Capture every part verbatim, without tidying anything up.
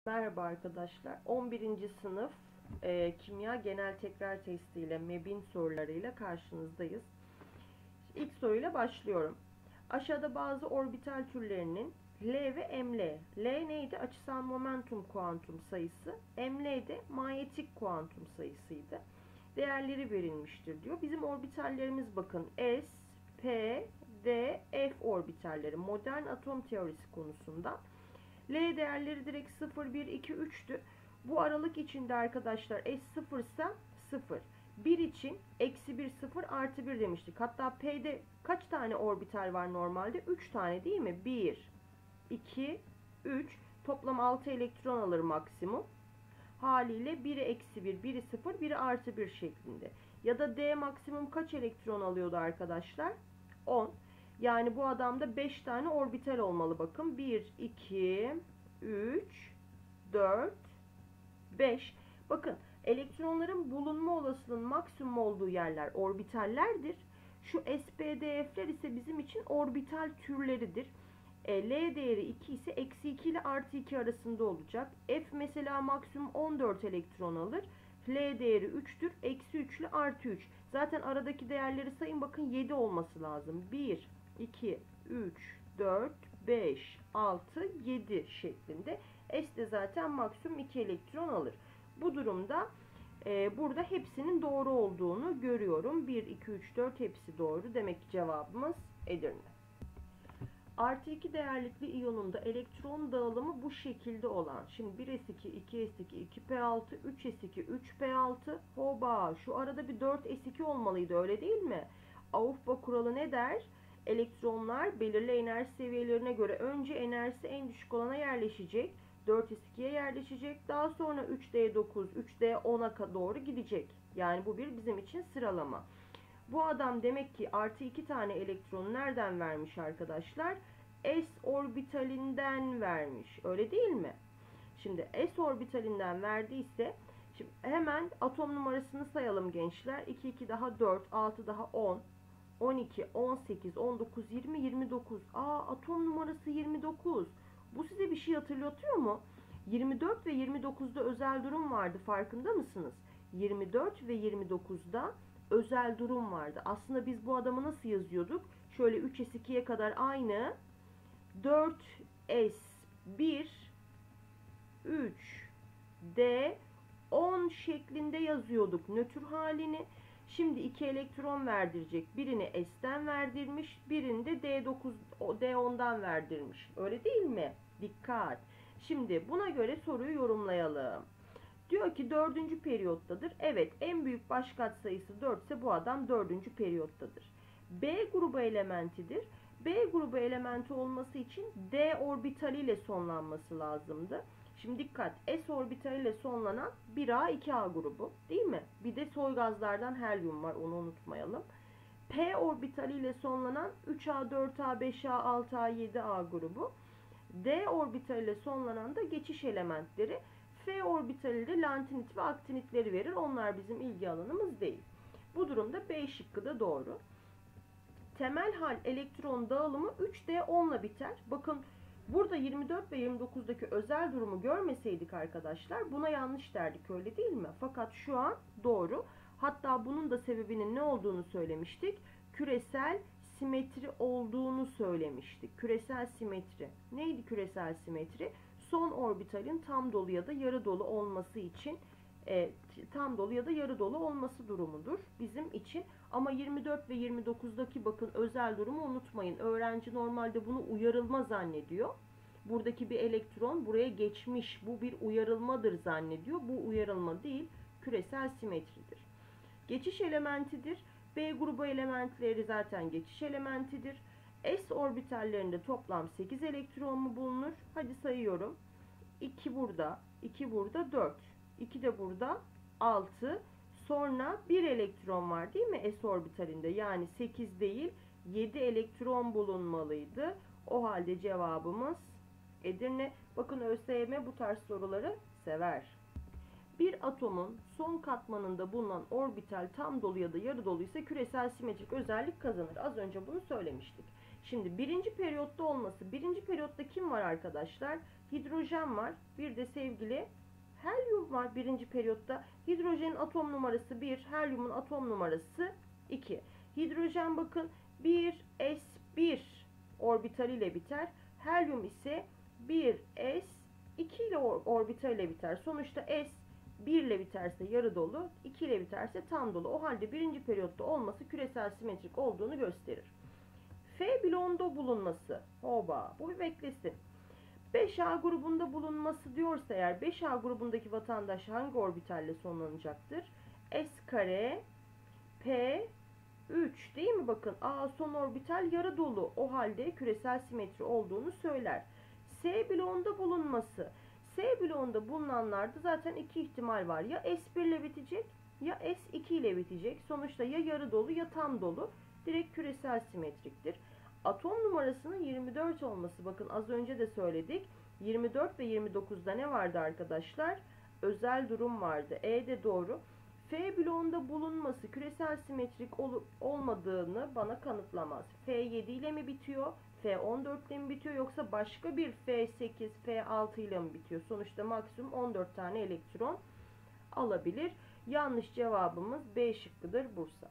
Merhaba arkadaşlar. on birinci sınıf e, kimya genel tekrar testiyle MEB'in sorularıyla karşınızdayız. İlk soruyla başlıyorum. Aşağıda bazı orbital türlerinin L ve ml. L neydi? Açısal momentum kuantum sayısı. Ml de manyetik kuantum sayısıydı. Değerleri verilmiştir diyor. Bizim orbitallerimiz bakın S, P, D, F orbitalleri modern atom teorisi konusunda. L değerleri direkt sıfır, bir, iki, üç'tü. Bu aralık içinde arkadaşlar S sıfır ise sıfır. bir için eksi bir, sıfır, artı bir demiştik. Hatta P'de kaç tane orbital var normalde? üç tane değil mi? bir, iki, üç. Toplam altı elektron alır maksimum. Haliyle biri eksi bir, biri sıfır, biri artı bir şeklinde. Ya da D maksimum kaç elektron alıyordu arkadaşlar? on. Yani bu adamda beş tane orbital olmalı bakın. bir, iki, üç, dört, beş. Bakın elektronların bulunma olasılığının maksimum olduğu yerler orbitallerdir. Şu S P D F'ler ise bizim için orbital türleridir. E, L değeri iki ise eksi iki ile artı iki arasında olacak. F mesela maksimum on dört elektron alır. L değeri üç'tür. Eksi üç ile artı üç. Zaten aradaki değerleri sayın bakın yedi olması lazım. bir, iki, üç, dört, beş, altı, yedi şeklinde. S de zaten maksimum iki elektron alır. Bu durumda e, burada hepsinin doğru olduğunu görüyorum. bir, iki, üç, dört hepsi doğru. Demek ki cevabımız Edirne. Artı iki değerlikli iyonunda elektron dağılımı bu şekilde olan. Şimdi bir S iki, iki S iki, iki P altı, üç S iki, üç P altı. Hoba, şu arada bir dört S iki olmalıydı, öyle değil mi? Aufbau kuralı ne der? Elektronlar belirli enerji seviyelerine göre önce enerjisi en düşük olana yerleşecek. dört S iki'ye yerleşecek. Daha sonra üç D dokuz, üç D on'a doğru gidecek. Yani bu bir bizim için sıralama. Bu adam demek ki artı iki tane elektronu nereden vermiş arkadaşlar? S orbitalinden vermiş. Öyle değil mi? Şimdi S orbitalinden verdiyse şimdi hemen atom numarasını sayalım gençler. iki, iki daha dört, altı daha on, on iki, on sekiz, on dokuz, yirmi, yirmi dokuz. Aa, atom numarası yirmi dokuz. Bu size bir şey hatırlatıyor mu? yirmi dört ve yirmi dokuz'da özel durum vardı, farkında mısınız? yirmi dört ve yirmi dokuz'da özel durum vardı. Aslında biz bu adamı nasıl yazıyorduk? Şöyle üç S iki'ye kadar aynı. dört S bir, üç D on şeklinde yazıyorduk nötr halini. Şimdi iki elektron verdirecek. Birini S'ten verdirmiş, birini de D dokuz, D on'dan verdirmiş. Öyle değil mi? Dikkat. Şimdi buna göre soruyu yorumlayalım. Diyor ki dördüncü periyottadır. Evet, en büyük baş katsayısı dört ise bu adam dördüncü periyottadır. B grubu elementidir. B grubu elementi olması için D orbitaliyle sonlanması lazımdı. Şimdi dikkat, S orbitaliyle sonlanan bir A iki A grubu değil mi? Bir de soy gazlardan helyum var, onu unutmayalım. P orbitaliyle sonlanan üç A, dört A, beş A, altı A, yedi A grubu. D orbitaliyle sonlanan da geçiş elementleri. F orbitali de lantinit ve aktinitleri verir. Onlar bizim ilgi alanımız değil. Bu durumda B şıkkı da doğru. Temel hal elektron dağılımı üç D on'la biter. Bakın burada yirmi dört ve yirmi dokuz'daki özel durumu görmeseydik arkadaşlar buna yanlış derdik, öyle değil mi? Fakat şu an doğru. Hatta bunun da sebebinin ne olduğunu söylemiştik. Küresel simetri olduğunu söylemiştik. Küresel simetri. Neydi küresel simetri? Son orbitalin tam dolu ya da yarı dolu olması için e, tam dolu ya da yarı dolu olması durumudur bizim için. Ama yirmi dört ve yirmi dokuz'daki bakın özel durumu unutmayın. Öğrenci normalde bunu uyarılma zannediyor. Buradaki bir elektron buraya geçmiş, bu bir uyarılmadır zannediyor. Bu uyarılma değil, küresel simetridir. Geçiş elementidir. B grubu elementleri zaten geçiş elementidir. S orbitallerinde toplam sekiz elektron mu bulunur? Hadi sayıyorum. iki burada, iki burada, dört. iki de burada, altı. Sonra bir elektron var değil mi S orbitalinde? Yani sekiz değil, yedi elektron bulunmalıydı. O halde cevabımız Edirne. Bakın ÖSYM bu tarz soruları sever. Bir atomun son katmanında bulunan orbital tam dolu ya da yarı dolu ise küresel simetrik özellik kazanır. Az önce bunu söylemiştik. Şimdi birinci periyotta olması. Birinci periyotta kim var arkadaşlar? hidrojen var. Bir de sevgili helyum var birinci periyotta. Hidrojenin atom numarası bir, helyumun atom numarası iki. Hidrojen bakın bir s bir orbital ile biter. Helyum ise bir s iki ile orbital ile biter. Sonuçta S bir ile biterse yarı dolu, iki ile biterse tam dolu. O halde birinci periyotta olması küresel simetrik olduğunu gösterir. F bloğunda bulunması. Oba, bu bir beklesin. beş A grubunda bulunması diyorsa eğer beş A grubundaki vatandaş hangi orbitalle sonlanacaktır? S kare P üç değil mi? Bakın A son orbital yarı dolu. O halde küresel simetri olduğunu söyler. S bloğunda bulunması. S bloğunda bulunanlarda zaten iki ihtimal var. Ya S bir ile bitecek ya S iki ile bitecek. Sonuçta ya yarı dolu ya tam dolu. Direkt küresel simetriktir. Atom numarasının yirmi dört olması. Bakın az önce de söyledik. yirmi dört ve yirmi dokuzda ne vardı arkadaşlar? Özel durum vardı. E de doğru. F bloğunda bulunması küresel simetrik olup olmadığını bana kanıtlamaz. F yedi ile mi bitiyor? F on dört ile mi bitiyor? Yoksa başka bir F sekiz, F altı ile mi bitiyor? Sonuçta maksimum on dört tane elektron alabilir. Yanlış cevabımız B şıkkıdır, Bursa.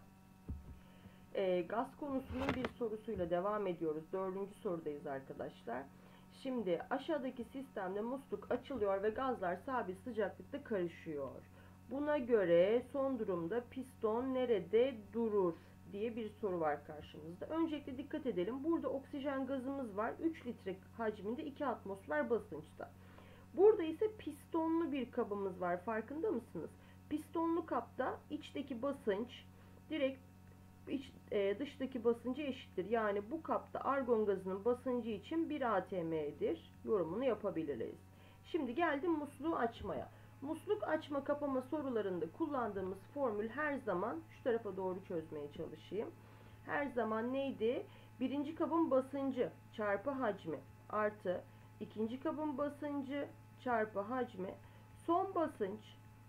E, gaz konusunun bir sorusuyla devam ediyoruz. Dördüncü sorudayız arkadaşlar. Şimdi aşağıdaki sistemde musluk açılıyor ve gazlar sabit sıcaklıkta karışıyor. Buna göre son durumda piston nerede durur diye bir soru var karşımızda. Öncelikle dikkat edelim. Burada oksijen gazımız var. üç litre hacminde, iki atmosfer basınçta. Burada ise pistonlu bir kabımız var. Farkında mısınız? Pistonlu kapta içteki basınç direkt iç, e, dıştaki basıncı eşittir. Yani bu kapta argon gazının basıncı için bir atm'dir. Yorumunu yapabiliriz. Şimdi geldim musluğu açmaya. Musluk açma kapama sorularında kullandığımız formül her zaman şu tarafa doğru çözmeye çalışayım. Her zaman neydi? Birinci kabın basıncı çarpı hacmi artı ikinci kabın basıncı çarpı hacmi son basınç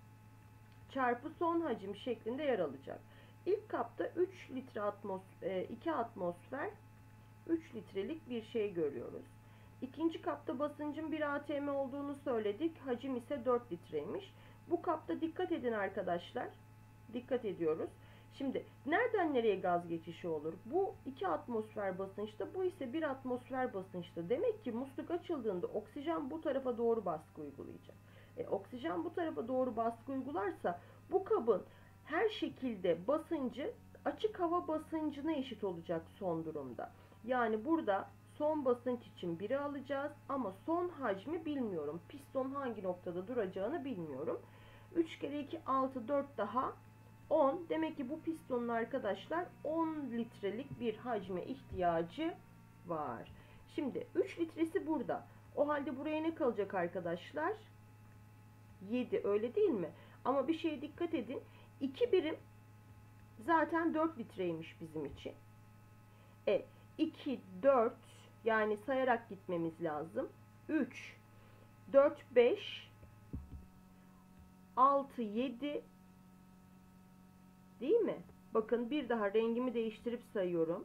çarpı son hacim şeklinde yer alacak. İlk kapta üç litre atmosfer, iki atmosfer üç litrelik bir şey görüyoruz. İkinci kapta basıncın bir atm olduğunu söyledik. Hacim ise dört litreymiş. Bu kapta dikkat edin arkadaşlar. Dikkat ediyoruz. Şimdi nereden nereye gaz geçişi olur? Bu iki atmosfer basınçta, bu ise bir atmosfer basınçta. Demek ki musluk açıldığında oksijen bu tarafa doğru baskı uygulayacak. E, oksijen bu tarafa doğru baskı uygularsa bu kabın her şekilde basıncı açık hava basıncına eşit olacak son durumda. Yani burada son basınç için biri alacağız ama son hacmi bilmiyorum. Piston hangi noktada duracağını bilmiyorum. üç kere iki altı, dört daha on. Demek ki bu pistonun arkadaşlar on litrelik bir hacme ihtiyacı var. Şimdi üç litresi burada. O halde buraya ne kalacak arkadaşlar? yedi, öyle değil mi? Ama bir şeye dikkat edin. iki birim zaten dört litreymiş bizim için. E iki, dört, yani sayarak gitmemiz lazım. üç, dört, beş, altı, yedi değil mi? Bakın bir daha rengimi değiştirip sayıyorum.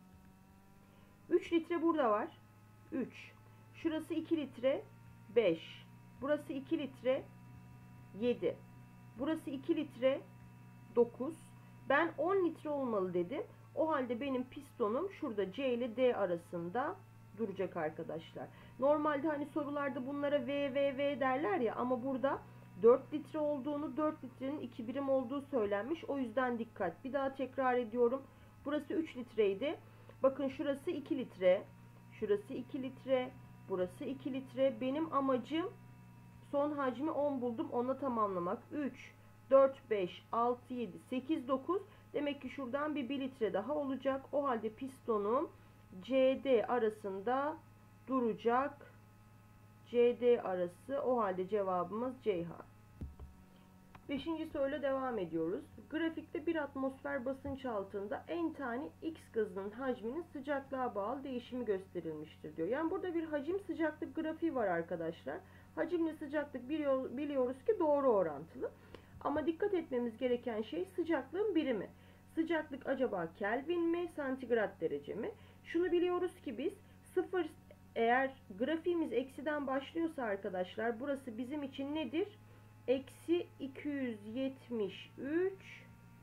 üç litre burada var. üç. Şurası iki litre. beş. Burası iki litre. yedi. Burası iki litre. dokuz. Ben on litre olmalı dedim. O halde benim pistonum şurada C ile D arasında duracak arkadaşlar. Normalde hani sorularda bunlara V, V, V derler ya, ama burada dört litre olduğunu, dört litrenin iki birim olduğu söylenmiş. O yüzden dikkat. Bir daha tekrar ediyorum. Burası üç litreydi. Bakın şurası iki litre. Şurası iki litre. Burası iki litre. Benim amacım son hacmi on buldum. Ona tamamlamak. üç, dört, beş, altı, yedi, sekiz, dokuz. Demek ki şuradan bir bir litre daha olacak. O halde pistonum C D arasında duracak. C D arası. O halde cevabımız Ceyhan. Beşinci soruyla devam ediyoruz. Grafikte bir atmosfer basınç altında n tane X gazının hacminin sıcaklığa bağlı değişimi gösterilmiştir diyor. Yani burada bir hacim sıcaklık grafiği var arkadaşlar. Hacimle sıcaklık biliyoruz ki doğru orantılı. Ama dikkat etmemiz gereken şey sıcaklığın birimi. Sıcaklık acaba Kelvin mi, santigrat derece mi? Şunu biliyoruz ki biz sıfır Eğer grafiğimiz eksiden başlıyorsa arkadaşlar burası bizim için nedir? Eksi iki yüz yetmiş üç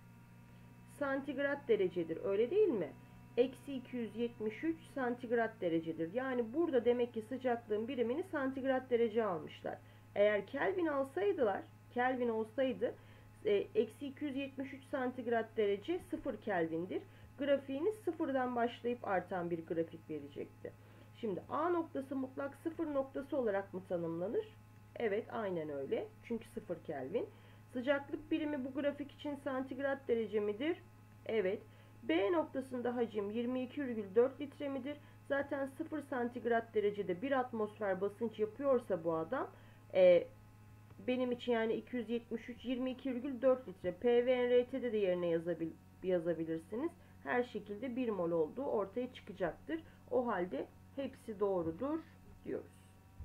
santigrat derecedir. Öyle değil mi? Eksi iki yüz yetmiş üç santigrat derecedir. Yani burada demek ki sıcaklığın birimini santigrat derece almışlar. Eğer Kelvin alsaydılar, Kelvin olsaydı eksi iki yüz yetmiş üç santigrat derece sıfır Kelvin'dir. Grafiğiniz sıfırdan başlayıp artan bir grafik verecekti. Şimdi A noktası mutlak sıfır noktası olarak mı tanımlanır? Evet, aynen öyle. Çünkü sıfır Kelvin. Sıcaklık birimi bu grafik için santigrat derece midir? Evet. B noktasında hacim yirmi iki virgül dört litre midir? Zaten sıfır santigrat derecede bir atmosfer basınç yapıyorsa bu adam e, benim için yani iki yüz yetmiş üç yirmi iki virgül dört litre. P V N R T'de de yerine yazabil yazabilirsiniz. Her şekilde bir mol olduğu ortaya çıkacaktır. O halde hepsi doğrudur diyoruz.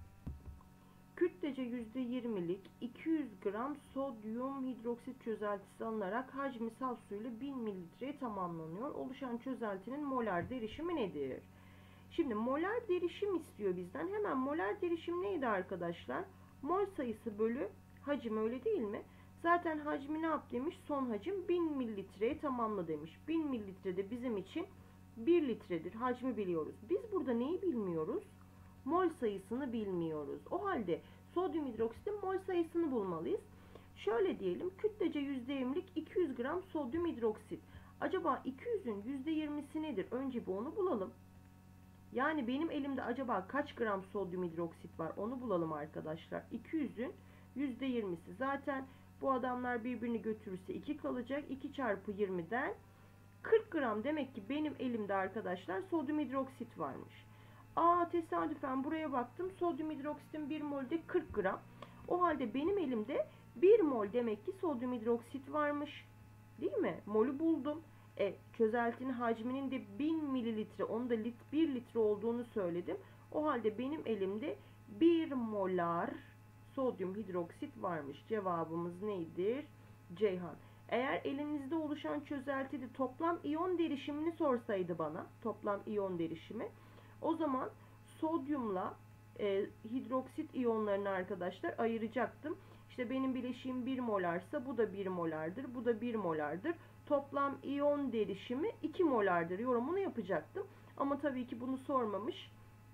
Kütlece yüzde yirmilik iki yüz gram sodyum hidroksit çözeltisi alınarak hacmi saf suyla bin mililitreye tamamlanıyor. Oluşan çözeltinin molar derişimi nedir? Şimdi molar derişim istiyor bizden. Hemen molar derişim neydi arkadaşlar? Mol sayısı bölü hacim, öyle değil mi? Zaten hacmi ne yap demiş? Son hacim bin mililitreye tamamla demiş. bin mililitre de bizim için bir litredir. Hacmi biliyoruz. Biz burada neyi bilmiyoruz? Mol sayısını bilmiyoruz. O halde sodyum hidroksitin mol sayısını bulmalıyız. Şöyle diyelim, kütlece yüzde yirmilik iki yüz gram sodyum hidroksit. Acaba iki yüzün yüzde yirmisi nedir? Önce bir onu bulalım. Yani benim elimde acaba kaç gram sodyum hidroksit var? Onu bulalım arkadaşlar. iki yüzün yüzde yirmisi. Zaten bu adamlar birbirini götürürse iki kalacak. iki çarpı yirmiden kırk gram, demek ki benim elimde arkadaşlar sodyum hidroksit varmış. Aa, tesadüfen buraya baktım. Sodyum hidroksitin bir molde kırk gram. O halde benim elimde bir mol demek ki sodyum hidroksit varmış. Değil mi? Molü buldum. E, çözeltinin hacminin de bin mililitre, onu da lit, bir litre olduğunu söyledim. O halde benim elimde bir molar sodyum hidroksit varmış. Cevabımız neydir? Ceyhan. Eğer elinizde oluşan çözeltide toplam iyon derişimini sorsaydı bana, toplam iyon derişimi, o zaman sodyumla e, hidroksit iyonlarını arkadaşlar ayıracaktım. İşte benim bileşiğim bir molarsa bu da bir molardır, bu da bir molardır. Toplam iyon derişimi iki molardır yorumunu yapacaktım. Ama tabii ki bunu sormamış.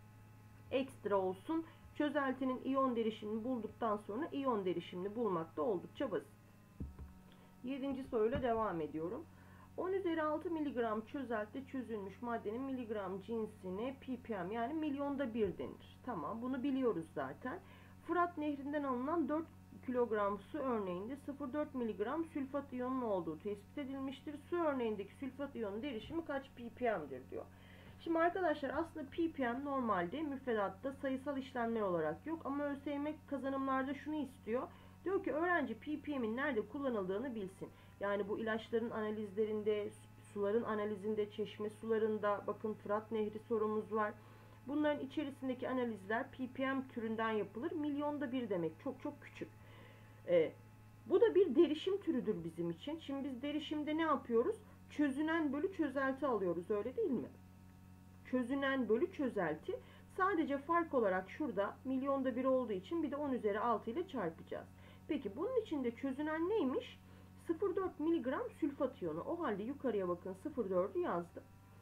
Ekstra olsun. Çözeltinin iyon derişimini bulduktan sonra iyon derişimini bulmak da oldukça basit. Yedinci soruyla devam ediyorum. on üzeri altı miligram çözeltide çözülmüş maddenin miligram cinsine ppm yani milyonda bir denir. Tamam, bunu biliyoruz zaten. Fırat Nehri'nden alınan dört kilogram su örneğinde sıfır virgül dört miligram sülfat iyonunun olduğu tespit edilmiştir. Su örneğindeki sülfat iyonun derişimi kaç ppm'dir diyor. Şimdi arkadaşlar aslında ppm normalde müfredatta sayısal işlemler olarak yok ama ÖSYM kazanımlarda şunu istiyor. Diyor ki öğrenci ppm'in nerede kullanıldığını bilsin. Yani bu ilaçların analizlerinde, suların analizinde, çeşme sularında, bakın Fırat Nehri sorumuz var. Bunların içerisindeki analizler ppm türünden yapılır. Milyonda bir demek. Çok çok küçük. Ee, bu da bir derişim türüdür bizim için. Şimdi biz derişimde ne yapıyoruz? Çözünen bölü çözelti alıyoruz. Öyle değil mi? Çözünen bölü çözelti. Sadece fark olarak şurada milyonda bir olduğu için bir de on üzeri altı ile çarpacağız. Peki bunun içinde çözünen neymiş? sıfır virgül dört miligram sülfat iyonu. O halde yukarıya bakın sıfır virgül dördü yazdım.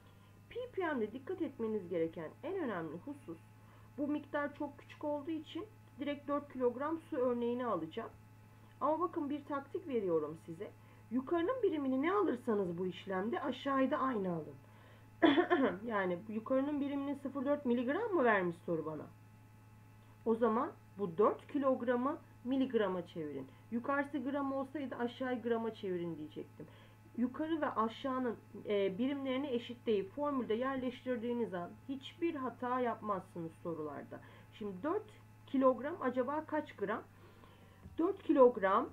ppm'de dikkat etmeniz gereken en önemli husus, bu miktar çok küçük olduğu için direkt dört kilogram su örneğini alacağım. Ama bakın bir taktik veriyorum size. Yukarının birimini ne alırsanız bu işlemde aşağıda da aynı alın. Yani yukarının birimini sıfır virgül dört miligram mı vermiş soru bana? O zaman bu dört kilogramı miligrama çevirin. Yukarısı gram olsaydı aşağıyı grama çevirin diyecektim. Yukarı ve aşağının e, birimlerini eşitleyip formülde yerleştirdiğiniz an hiçbir hata yapmazsınız sorularda. Şimdi dört kilogram acaba kaç gram? dört kilogram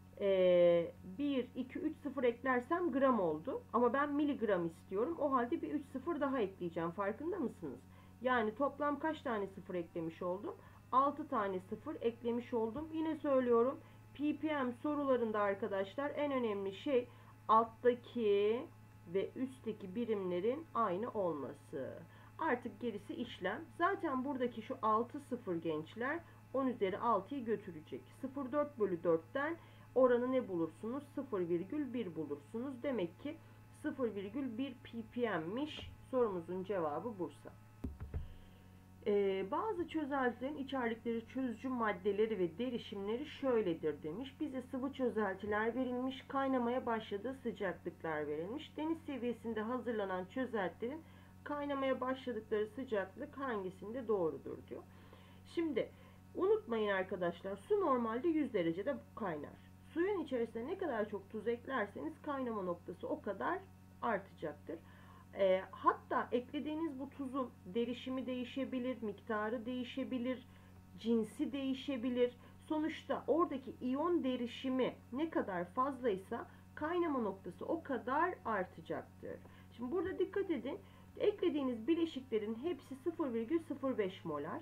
e, bir, iki, üç sıfır eklersem gram oldu. Ama ben miligram istiyorum. O halde bir üç sıfır daha ekleyeceğim. Farkında mısınız? Yani toplam kaç tane sıfır eklemiş oldum? altı tane sıfır eklemiş oldum. Yine söylüyorum. ppm sorularında arkadaşlar en önemli şey alttaki ve üstteki birimlerin aynı olması. Artık gerisi işlem. Zaten buradaki şu altı sıfır gençler on üzeri altıyı götürecek. sıfır virgül dört bölü dörtten oranı ne bulursunuz? sıfır virgül bir bulursunuz. Demek ki sıfır virgül bir ppm'miş. Sorumuzun cevabı Bursa. Ee, bazı çözeltilerin içerdikleri çözücü maddeleri ve derişimleri şöyledir demiş. Bize sıvı çözeltiler verilmiş, kaynamaya başladığı sıcaklıklar verilmiş. Deniz seviyesinde hazırlanan çözeltilerin kaynamaya başladıkları sıcaklık hangisinde doğrudur diyor. Şimdi unutmayın arkadaşlar, su normalde yüz derecede kaynar. Suyun içerisine ne kadar çok tuz eklerseniz kaynama noktası o kadar artacaktır. E, hatta eklediğiniz bu tuzun derişimi değişebilir, miktarı değişebilir, cinsi değişebilir. Sonuçta oradaki iyon derişimi ne kadar fazlaysa kaynama noktası o kadar artacaktır. Şimdi burada dikkat edin. Eklediğiniz bileşiklerin hepsi sıfır virgül sıfır beş molar.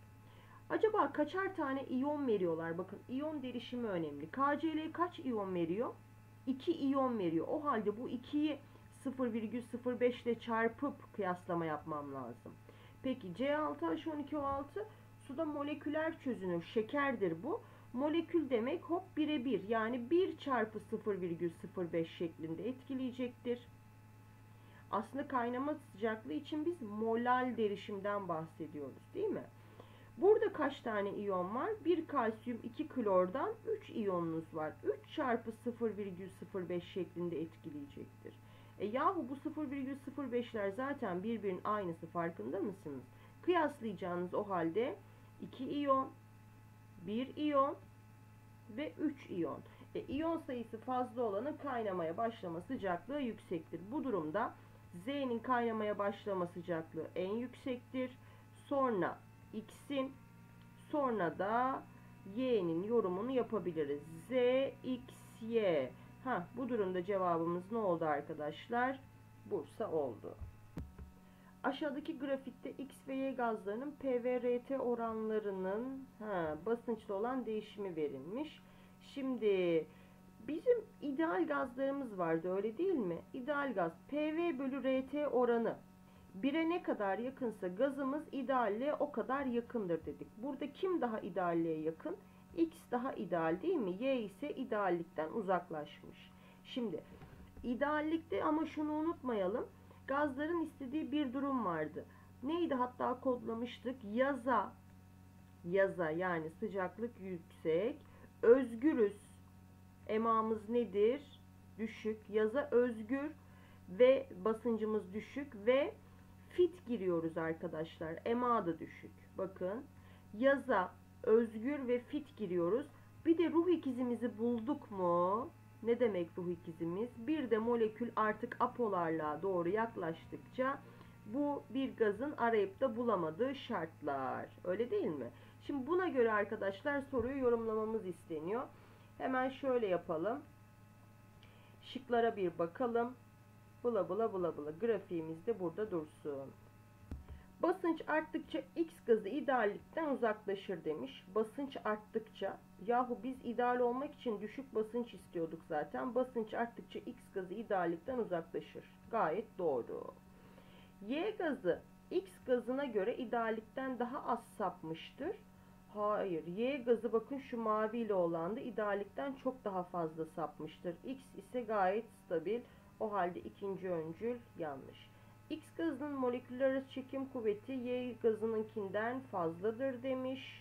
Acaba kaçar tane iyon veriyorlar? Bakın, iyon derişimi önemli. K C L kaç iyon veriyor? iki iyon veriyor. O halde bu ikiyi sıfır virgül sıfır beş ile çarpıp kıyaslama yapmam lazım. Peki C altı H on iki O altı suda moleküler çözünür. Şekerdir bu. Molekül demek hop birebir, yani bir çarpı sıfır virgül sıfır beş şeklinde etkileyecektir. Aslında kaynama sıcaklığı için biz molal derişimden bahsediyoruz, değil mi? Burada kaç tane iyon var? bir kalsiyum, iki klordan üç iyonunuz var. üç çarpı sıfır virgül sıfır beş şeklinde etkileyecektir. E yahu bu sıfır virgül sıfır beşler zaten birbirinin aynısı, farkında mısınız? Kıyaslayacağınız o halde iki iyon, bir iyon ve üç iyon. E, iyon sayısı fazla olanın kaynamaya başlama sıcaklığı yüksektir. Bu durumda Z'nin kaynamaya başlama sıcaklığı en yüksektir. Sonra X'in, sonra da Y'nin yorumunu yapabiliriz. Z, X, Y. Ha, bu durumda cevabımız ne oldu arkadaşlar? Bursa oldu. Aşağıdaki grafikte X ve Y gazlarının P V R T oranlarının ha, basınçlı olan değişimi verilmiş. Şimdi bizim ideal gazlarımız vardı, öyle değil mi? İdeal gaz P V bölü R T oranı bire ne kadar yakınsa gazımız idealle o kadar yakındır dedik. Burada kim daha idealliğe yakın? X daha ideal, değil mi? Y ise ideallikten uzaklaşmış. Şimdi ideallikte ama şunu unutmayalım. Gazların istediği bir durum vardı. Neydi, hatta kodlamıştık? Yaza, yaza yani sıcaklık yüksek, özgürüz. Emamız nedir? Düşük. Yaza özgür ve basıncımız düşük ve fit giriyoruz arkadaşlar. Ema da düşük. Bakın, yaza özgür ve fit giriyoruz. Bir de ruh ikizimizi bulduk mu? Ne demek ruh ikizimiz? Bir de molekül artık apolarlığa doğru yaklaştıkça bu bir gazın arayıp da bulamadığı şartlar. Öyle değil mi? Şimdi buna göre arkadaşlar soruyu yorumlamamız isteniyor. Hemen şöyle yapalım. Şıklara bir bakalım. Bula bula bula bula. Grafiğimiz de burada dursun. Basınç arttıkça X gazı ideallikten uzaklaşır demiş. Basınç arttıkça, yahu biz ideal olmak için düşük basınç istiyorduk zaten. Basınç arttıkça X gazı ideallikten uzaklaşır. Gayet doğru. Y gazı X gazına göre ideallikten daha az sapmıştır. Hayır. Y gazı bakın şu maviyle olan da ideallikten çok daha fazla sapmıştır. X ise gayet stabil. O halde ikinci öncül yanlış. X gazının moleküller arası çekim kuvveti Y gazınınkinden fazladır demiş.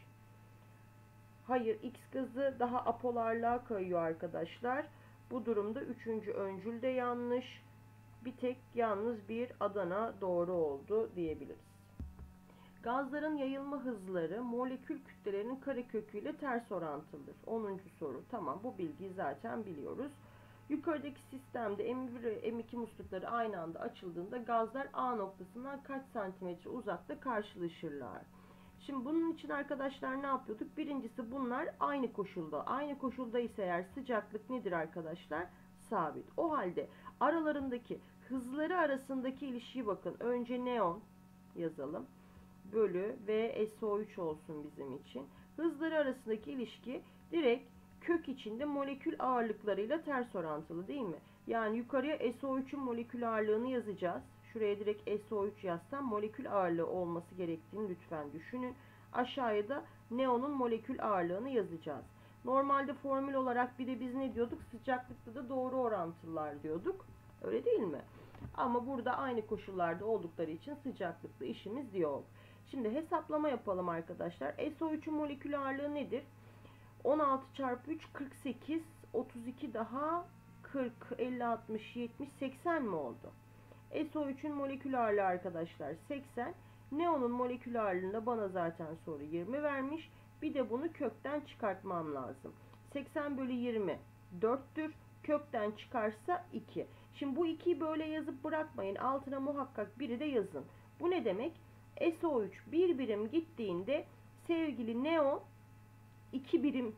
Hayır, X gazı daha apolarlığa kayıyor arkadaşlar. Bu durumda üçüncü öncül de yanlış. Bir tek yalnız bir Adana doğru oldu diyebiliriz. Gazların yayılma hızları molekül kütlelerinin kareköküyle ters orantılıdır. onuncu soru. Tamam, bu bilgiyi zaten biliyoruz. Yukarıdaki sistemde M bir ve M iki muslukları aynı anda açıldığında gazlar A noktasından kaç santimetre uzakta karşılaşırlar? Şimdi bunun için arkadaşlar ne yapıyorduk? Birincisi, bunlar aynı koşulda. Aynı koşulda ise eğer sıcaklık nedir arkadaşlar? Sabit. O halde aralarındaki hızları arasındaki ilişkiyi bakın. Önce neon yazalım. Bölü ve S O üç olsun bizim için. Hızları arasındaki ilişki direkt kök içinde molekül ağırlıklarıyla ters orantılı, değil mi? Yani yukarıya S O üçün molekül ağırlığını yazacağız. şuraya direkt S O üç yazsam molekül ağırlığı olması gerektiğini lütfen düşünün. Aşağıya da neonun molekül ağırlığını yazacağız. Normalde formül olarak bir de biz ne diyorduk? Sıcaklıkta da doğru orantılılar diyorduk. Öyle değil mi? Ama burada aynı koşullarda oldukları için sıcaklıkla işimiz yok. Şimdi hesaplama yapalım arkadaşlar. S O üçün molekül ağırlığı nedir? on altı çarpı üç kırk sekiz, otuz iki daha kırk, elli, altmış, yetmiş, seksen mi oldu? S O üçün molekül ağırlığı arkadaşlar seksen. Neonun molekül ağırlığında bana zaten soru yirmi vermiş. Bir de bunu kökten çıkartmam lazım. seksen bölü yirmi dörttür. Kökten çıkarsa iki. Şimdi bu ikiyi böyle yazıp bırakmayın. Altına muhakkak biri de yazın. Bu ne demek? S O üç bir birim gittiğinde sevgili neon iki birim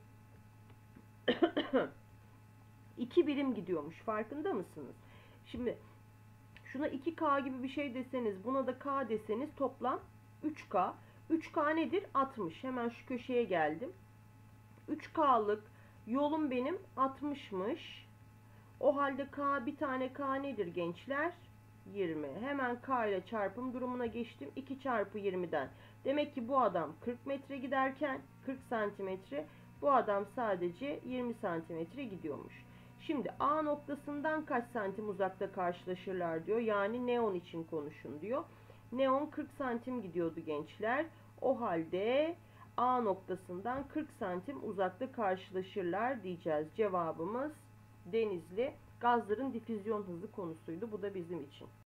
iki birim gidiyormuş. Farkında mısınız? Şimdi şuna iki K gibi bir şey deseniz, buna da K deseniz toplam üç K. üç K nedir? altmış. Hemen şu köşeye geldim. üç K'lık yolum benim altmışmış. O halde K, bir tane K nedir gençler? yirmi. Hemen K ile çarpım durumuna geçtim. iki çarpı yirmiden. Demek ki bu adam kırk metre giderken kırk santimetre, bu adam sadece yirmi santimetre gidiyormuş. Şimdi A noktasından kaç santim uzakta karşılaşırlar diyor. Yani neon için konuşun diyor. Neon kırk santim gidiyordu gençler. O halde A noktasından kırk santim uzakta karşılaşırlar diyeceğiz. Cevabımız Denizli. Gazların difüzyon hızı konusuydu. Bu da bizim için.